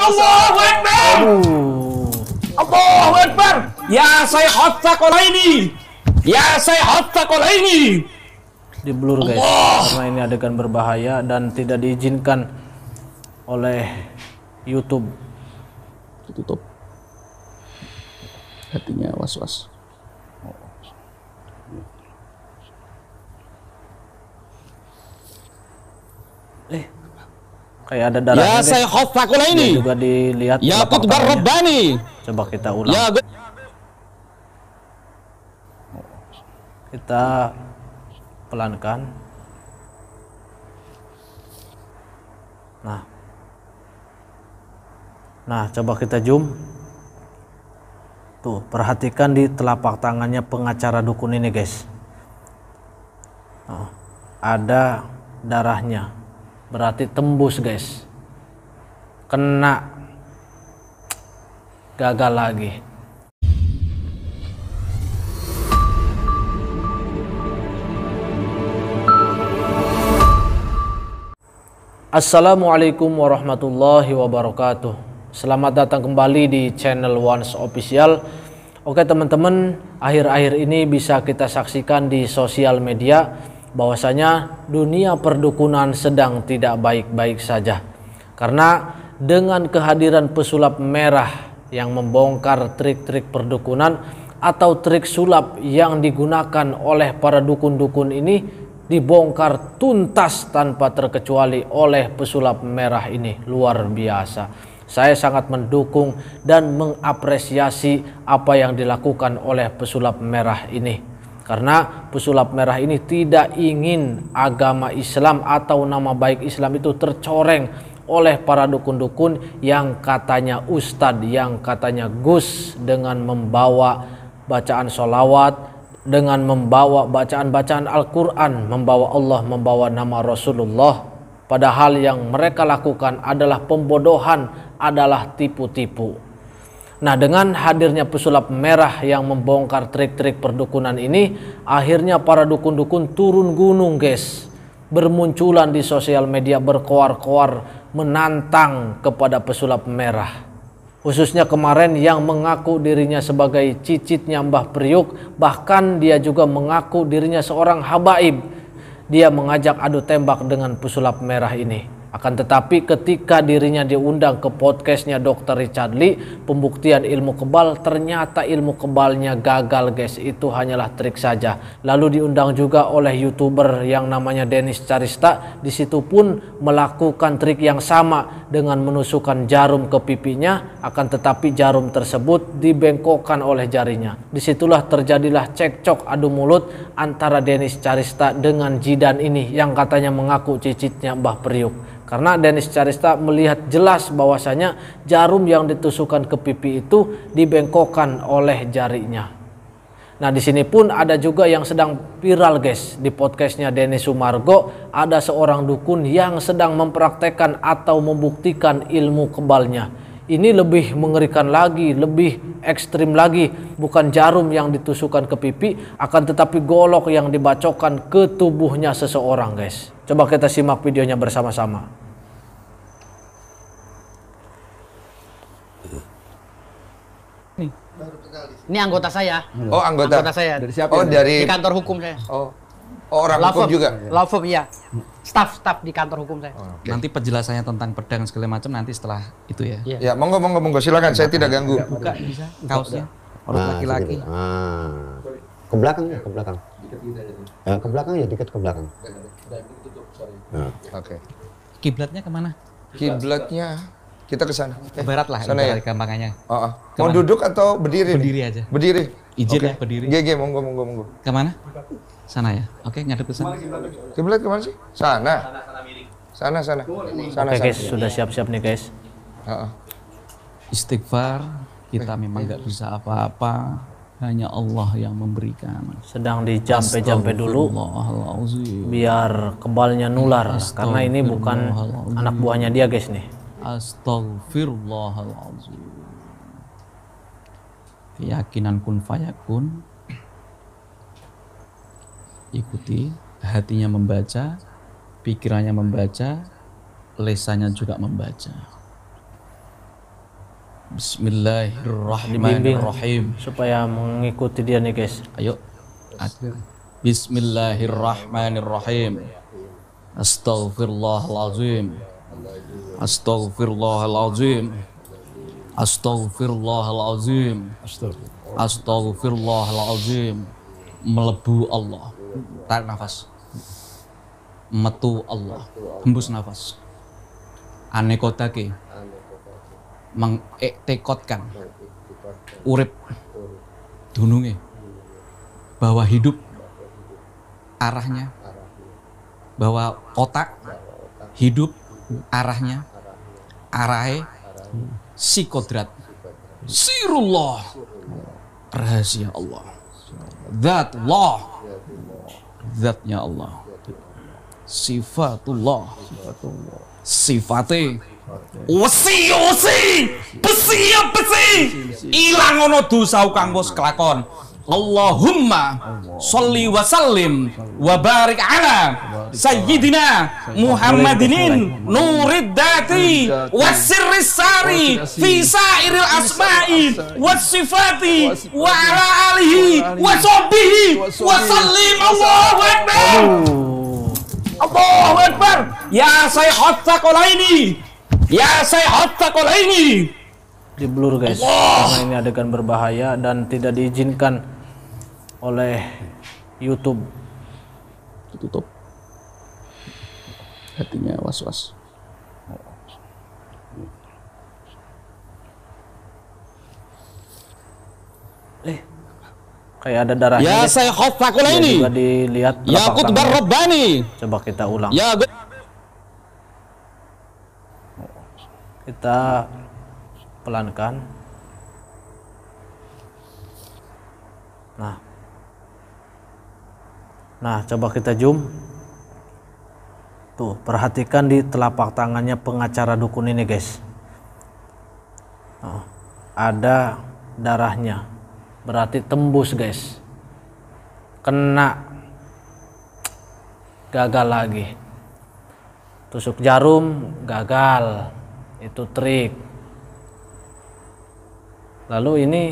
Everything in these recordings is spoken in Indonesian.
Allahu Akbar. Allahu Akbar. Ya saya Hatsaqalaini. Ya saya Hatsaqalaini. Di blur guys, karena ini adegan berbahaya dan tidak diizinkan oleh YouTube. Tutup. Hatinya was-was. Kayak ada darahnya. Ya saya Hatsaqalaini. Juga dilihat. Ya Qutbar Rabbani. Coba kita ulang. Ya kita pelankan. Nah, coba kita zoom. Tuh, perhatikan di telapak tangannya pengacara dukun ini, guys. Ada darahnya. Berarti tembus, guys. Kena. Gagal lagi. Assalamualaikum warahmatullahi wabarakatuh. Selamat datang kembali di channel Once Official. Oke teman-teman, akhir-akhir ini bisa kita saksikan di sosial media bahwasanya dunia perdukunan sedang tidak baik-baik saja. Karena dengan kehadiran pesulap merah yang membongkar trik-trik perdukunan atau trik sulap yang digunakan oleh para dukun-dukun ini dibongkar tuntas tanpa terkecuali oleh pesulap merah ini. Luar biasa. Saya sangat mendukung dan mengapresiasi apa yang dilakukan oleh pesulap merah ini. Karena pesulap merah ini tidak ingin agama Islam atau nama baik Islam itu tercoreng oleh para dukun-dukun yang katanya ustadz, yang katanya gus, dengan membawa bacaan sholawat, dengan membawa bacaan-bacaan Al-Quran, membawa Allah, membawa nama Rasulullah. Padahal yang mereka lakukan adalah pembodohan, adalah tipu-tipu. Nah, dengan hadirnya pesulap merah yang membongkar trik-trik perdukunan ini, akhirnya para dukun-dukun turun gunung, guys. Bermunculan di sosial media, berkoar-koar menantang kepada pesulap merah. Khususnya kemarin yang mengaku dirinya sebagai cicitnya Mbah Priuk, bahkan dia juga mengaku dirinya seorang habaib. Dia mengajak adu tembak dengan pesulap merah ini. Akan tetapi ketika dirinya diundang ke podcastnya Dr. Richard Lee, pembuktian ilmu kebal, ternyata ilmu kebalnya gagal, guys. Itu hanyalah trik saja. Lalu diundang juga oleh YouTuber yang namanya Dennis Carista. Di situ pun melakukan trik yang sama dengan menusukkan jarum ke pipinya, akan tetapi jarum tersebut dibengkokkan oleh jarinya. Disitulah terjadilah cekcok adu mulut antara Dennis Carista dengan Jidan ini yang katanya mengaku cicitnya Mbah Priuk. Karena Dennis Carista melihat jelas bahwasanya jarum yang ditusukkan ke pipi itu dibengkokkan oleh jarinya. Nah, di sini pun ada juga yang sedang viral, guys. Di podcastnya Denny Sumargo ada seorang dukun yang sedang mempraktekkan atau membuktikan ilmu kebalnya. Ini lebih mengerikan lagi, lebih ekstrim lagi. Bukan jarum yang ditusukkan ke pipi, akan tetapi golok yang dibacokkan ke tubuhnya seseorang, guys. Coba kita simak videonya bersama-sama. Ini anggota saya. Oh, anggota saya. Dari siapa? Oh, Di dari kantor hukum saya. orang hukum juga. Law firm, iya. Staff di kantor hukum saya. Oke. Nanti penjelasannya tentang pedang segala macam nanti setelah itu ya. Iya. Ya, monggo silakan, saya tidak ganggu. Buka bisa kaosnya. Orang laki-laki. Ke belakang ya, ke belakang. Ke belakang ya, dikit ke belakang. Oke. Kiblatnya kemana? Kiblatnya kita ke sana. Ke barat lah, sana ya. gampangannya. Mau Kemana? duduk atau berdiri? Berdiri nih? aja. Berdiri. Izin Oke. ya berdiri. GG, monggo. Kemana? Sana ya. Oke, ngadep ke sana. Kiblat kemana sih? Sana. Sana. Oke, guys, sudah siap-siap nih, guys. Istighfar, kita memang nggak bisa apa-apa. Hanya Allah yang memberikan. Sedang dijampe-jampe dulu Astagfirullahaladzim. biar kebalnya nular. Karena ini bukan anak buahnya dia, guys nih. Astagfirullahaladzim. Keyakinan kun fayakun. Ikuti, hatinya membaca, pikirannya membaca, lesannya juga membaca. Bismillahirrahmanirrahim. supaya mengikuti dia nih guys. Ayo. Bismillahirrahmanirrahim. Astaghfirullahalazim. Astaghfirullahalazim. Astaghfirullahalazim. Astaghfirullahalazim. Melebu Allah. Tarik nafas. Metu Allah. Hembus nafas. Anekotake. Mengektekotkan. Urip. Dununge. Bahwa hidup arahnya. Bahwa otak. Hidup arahnya. Arahe. Si kodrat. Sirullah. Rahasia Allah. Zat Allah. Zatnya Allah. Sifatullah. Sifate. Wesi besi ilang ono dosa kang wis kelakon. Allahumma sholli wa sallim wa barik ala sayyidina Muhammadin nurid dati wasirris sari fi sairil asma'i was sifati wa ala alihi wa sahbihi wa sallim. Allahu akbar. Allahu akbar. Ya Sayyidat Tsaqalaini. Ya Sayyidat Tsaqalaini. Di blur guys, karena ini adegan berbahaya dan tidak diizinkan oleh YouTube. Ditutup. Hatinya was-was. Kayak ada darahnya. Ya Sayyidat Tsaqalaini. Juga dilihat. Ya Qutbar Rabbani. Coba kita ulang. Ya Kita pelankan. Nah, coba kita zoom. Tuh, perhatikan di telapak tangannya pengacara dukun ini, guys. Nah, ada darahnya. Berarti tembus, guys. Kena. Gagal lagi. Tusuk jarum, gagal. Itu trik. Lalu ini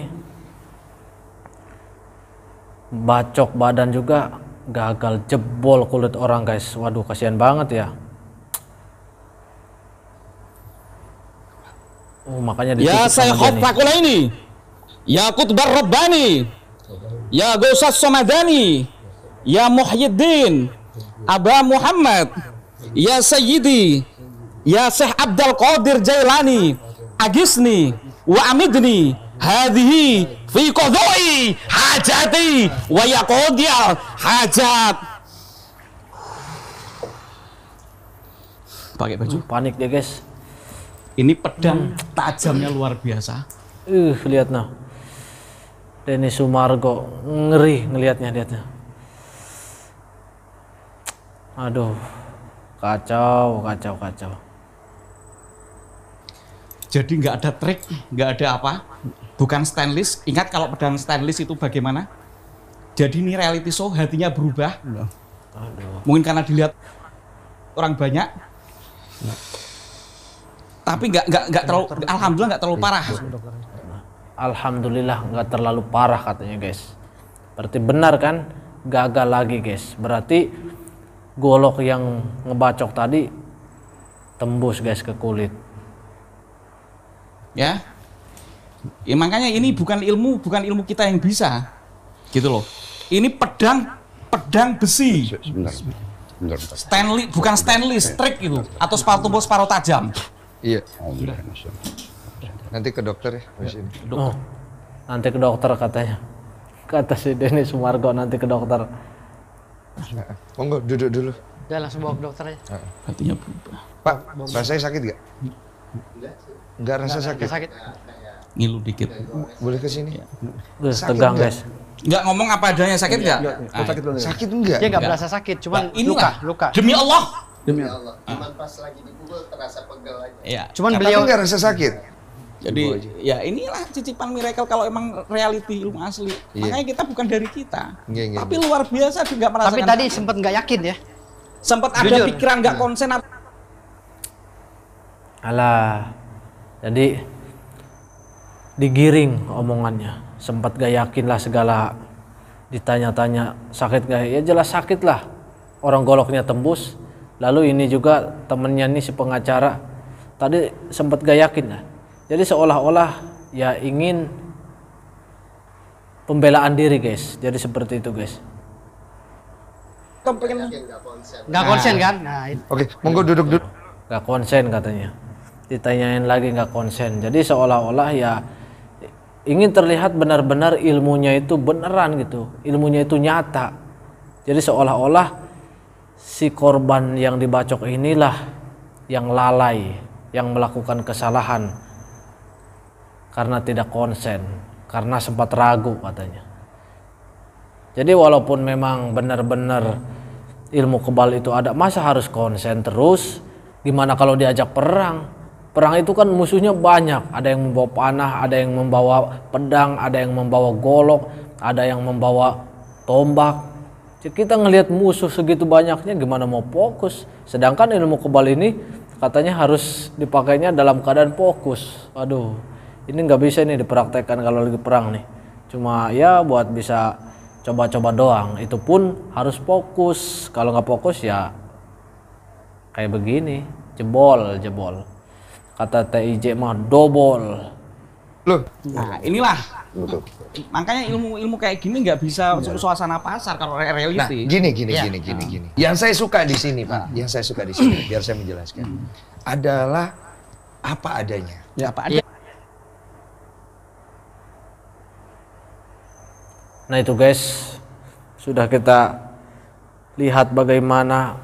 bacok badan juga gagal, jebol kulit orang guys. Waduh, kasihan banget ya. Makanya Ya Sayyidat Tsaqalaini. Ya Qutbar Rabbani. Ya Ghausas Samadani. Ya Muhyiddin. Aba Muhammad. Ya Sayyidi. Ya Syekh Abdul Qadir Jailani. Agisni wa amidni hadhihi fi qadai hajati wa yaqdiya hajat. Pakai baju. Panik dia guys. Ini pedang tajamnya luar biasa. Lihat nah. Denny Sumargo ngeri ngelihatnya, lihatnya. Aduh. Kacau. Jadi nggak ada trik, nggak ada apa, bukan stainless. Ingat kalau pedang stainless itu bagaimana? Jadi ini reality show, hatinya berubah. Mungkin karena dilihat orang banyak, tapi nggak terlalu, alhamdulillah nggak terlalu parah. Alhamdulillah nggak terlalu parah katanya guys. Berarti benar kan? Gagal lagi guys. Berarti golok yang ngebacok tadi tembus guys ke kulit. Ya, makanya ini bukan ilmu kita yang bisa, gitu loh. Ini pedang besi, stainless, bukan stainless, trik itu, atau separuh tajam. Iya. Nanti ke dokter ya. Oh, nanti ke dokter katanya. Kata si Denny Sumargo nanti ke dokter. Monggo duduk dulu. Udah langsung bawa ke dokter aja. Hatinya berubah. Pak, rasanya sakit gak? Enggak rasa sakit. Sakit. Ngilu dikit. Boleh ke sini? Tegang nggak? guys. Nggak ngomong apa adanya, sakit nggak? Sakit enggak? Dia nggak berasa sakit, cuman luka. Demi Allah. Demi Allah. Cuman pas lagi dipukul terasa pegel aja. Iya. Cuman Tapi beliau enggak rasa sakit. Jadi ya inilah cicipan miracle kalau emang reality ilmu asli. Iya. Makanya kita bukan dari kita. Iya. Tapi luar biasa juga merasakan. tapi tadi sempat nggak yakin ya. sempat ada Jujur. pikiran nggak konsen apa? Alah. Jadi digiring omongannya, sempat gak yakin lah segala, ditanya-tanya sakit gak, ya jelas sakit lah, orang goloknya tembus. Lalu ini juga temennya nih si pengacara tadi sempat gak yakin lah, jadi seolah-olah ya ingin pembelaan diri guys, jadi seperti itu guys. Nggak konsen kan? Nah, Oke, monggo duduk. Gak konsen katanya, ditanyain lagi gak konsen, jadi seolah-olah ya ingin terlihat benar-benar ilmunya itu beneran gitu, ilmunya itu nyata. Jadi seolah-olah si korban yang dibacok inilah yang lalai, yang melakukan kesalahan karena tidak konsen, karena sempat ragu katanya. Jadi walaupun memang benar-benar ilmu kebal itu ada, masa harus konsen terus? Gimana kalau diajak perang? Perang itu kan musuhnya banyak, ada yang membawa panah, ada yang membawa pedang, ada yang membawa golok, ada yang membawa tombak. Jadi kita ngelihat musuh segitu banyaknya, gimana mau fokus? Sedangkan ilmu kebal ini katanya harus dipakainya dalam keadaan fokus. Aduh, ini nggak bisa nih dipraktekkan kalau lagi perang nih. Cuma ya buat bisa coba-coba doang. Itu pun harus fokus. Kalau nggak fokus ya kayak begini, jebol. Kata TIJ mah dobol. Loh, Nah, inilah. Makanya ilmu kayak gini nggak bisa suasana pasar kalau nah reality. gini. Yang saya suka di sini, Pak, biar saya menjelaskan. Adalah apa adanya. Ya, apa ada? Nah itu guys, sudah kita lihat bagaimana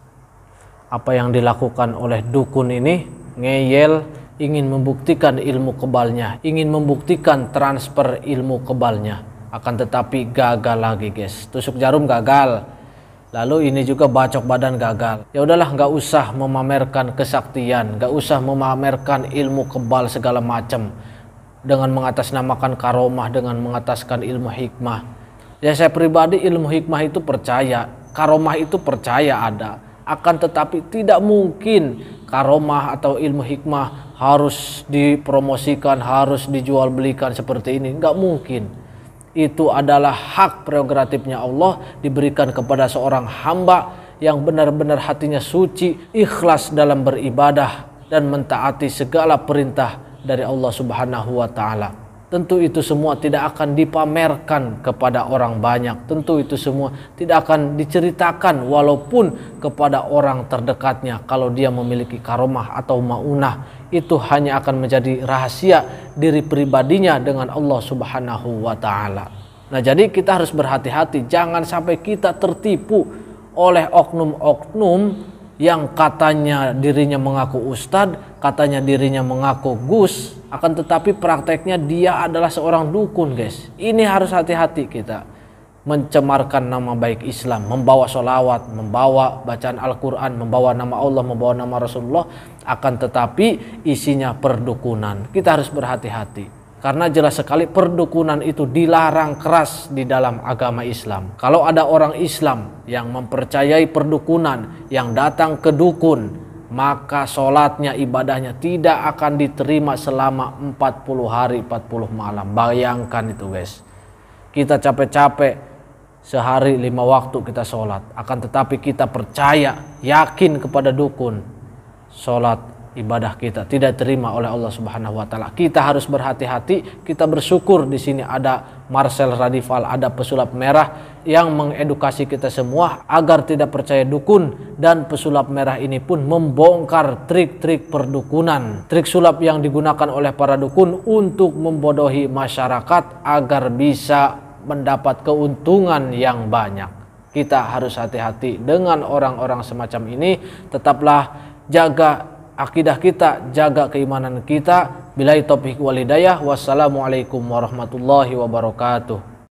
apa yang dilakukan oleh dukun ini, ngeyel, ingin membuktikan ilmu kebalnya, ingin membuktikan transfer ilmu kebalnya, akan tetapi gagal lagi guys. Tusuk jarum gagal, lalu ini juga bacok badan gagal. Ya udahlah, nggak usah memamerkan kesaktian, nggak usah memamerkan ilmu kebal segala macam dengan mengatasnamakan karomah, dengan mengataskan ilmu hikmah. Ya saya pribadi ilmu hikmah itu percaya, karomah itu percaya ada. Akan tetapi tidak mungkin karomah atau ilmu hikmah harus dipromosikan, harus dijual belikan seperti ini. Nggak mungkin. Itu adalah hak prerogatifnya Allah, diberikan kepada seorang hamba yang benar-benar hatinya suci, ikhlas dalam beribadah dan mentaati segala perintah dari Allah Subhanahu wa Ta'ala. Tentu itu semua tidak akan dipamerkan kepada orang banyak. Tentu itu semua tidak akan diceritakan walaupun kepada orang terdekatnya. Kalau dia memiliki karomah atau maunah, itu hanya akan menjadi rahasia diri pribadinya dengan Allah Subhanahu wa Ta'ala. Nah jadi kita harus berhati-hati, jangan sampai kita tertipu oleh oknum-oknum yang katanya dirinya mengaku ustadz, katanya dirinya mengaku gus, akan tetapi prakteknya dia adalah seorang dukun guys. Ini harus hati-hati kita, mencemarkan nama baik Islam, membawa sholawat, membawa bacaan Al-Quran, membawa nama Allah, membawa nama Rasulullah, akan tetapi isinya perdukunan. Kita harus berhati-hati. Karena jelas sekali perdukunan itu dilarang keras di dalam agama Islam. Kalau ada orang Islam yang mempercayai perdukunan, yang datang ke dukun, maka sholatnya, ibadahnya tidak akan diterima selama 40 hari 40 malam. Bayangkan itu guys. Kita capek-capek sehari 5 waktu kita sholat, akan tetapi kita percaya, yakin kepada dukun, sholat ibadah kita tidak terima oleh Allah Subhanahu wa Ta'ala. Kita harus berhati-hati. Kita bersyukur di sini ada Marcel Radival, ada pesulap merah yang mengedukasi kita semua agar tidak percaya dukun, dan pesulap merah ini pun membongkar trik-trik perdukunan, trik sulap yang digunakan oleh para dukun untuk membodohi masyarakat agar bisa mendapat keuntungan yang banyak. Kita harus hati-hati dengan orang-orang semacam ini. Tetaplah jaga akidah kita, jaga keimanan kita. Billahi taufiq wal hidayah. Wassalamualaikum warahmatullahi wabarakatuh.